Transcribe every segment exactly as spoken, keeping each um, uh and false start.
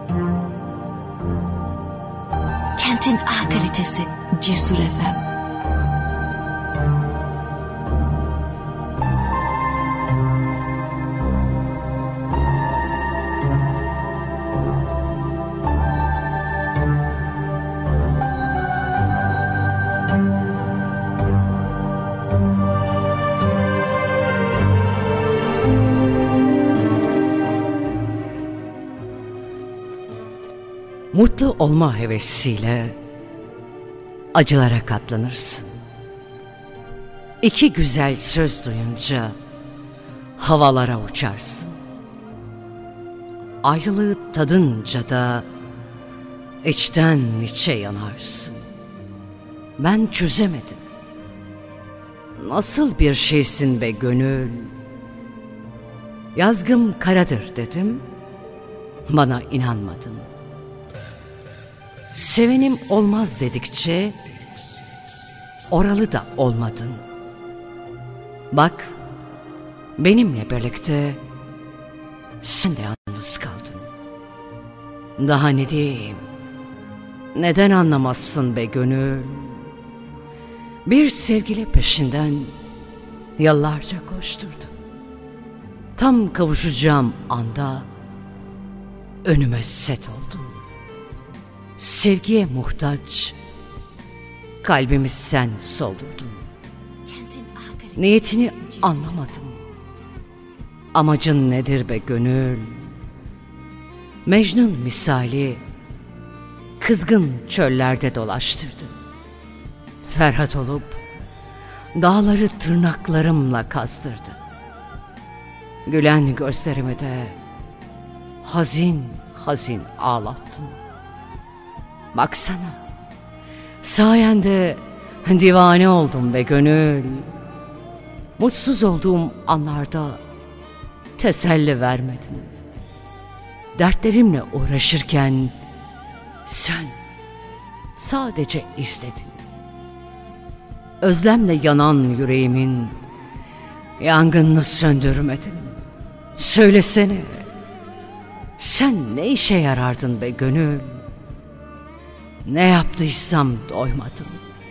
Kentin A kalitesi Cesur F M. Mutlu olma hevesiyle acılara katlanırsın. İki güzel söz duyunca havalara uçarsın. Ayrılığı tadınca da içten içe yanarsın. Ben çözemedim. Nasıl bir şeysin be gönül? Yazgım karadır dedim, bana inanmadın. Sevenim olmaz dedikçe oralı da olmadın. Bak, benimle birlikte sen de yalnız kaldın. Daha ne diyeyim? Neden anlamazsın be gönül? Bir sevgili peşinden yıllarca koşturdum. Tam kavuşacağım anda önüme set oldun. Sevgiye muhtaç kalbimi sen soldurdun. Niyetini anlamadım. Amacın nedir be gönül? Mecnun misali kızgın çöllerde dolaştırdın. Ferhat olup dağları tırnaklarımla kazdırdın. Gülen gözlerimi de hazin hazin ağlattın. Baksana, sayende divane oldum be gönül. Mutsuz olduğum anlarda teselli vermedin. Dertlerimle uğraşırken sen sadece izledin. Özlemle yanan yüreğimin yangınını söndürmedin. Söylesene, sen ne işe yarardın be gönül? Ne yaptıysam doymadım.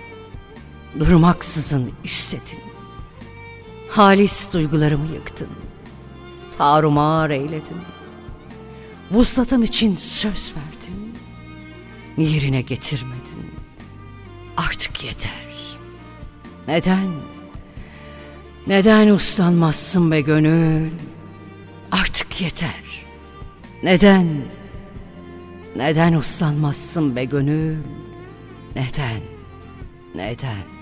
Durmaksızın istedin. Halis duygularımı yıktın. Tarumar eyledin. Vuslatım için söz verdin. Yerine getirmedin. Artık yeter. Neden? Neden uslanmazsın be gönül? Artık yeter. Neden? Neden uslanmazsın be gönül? Neden? Neden?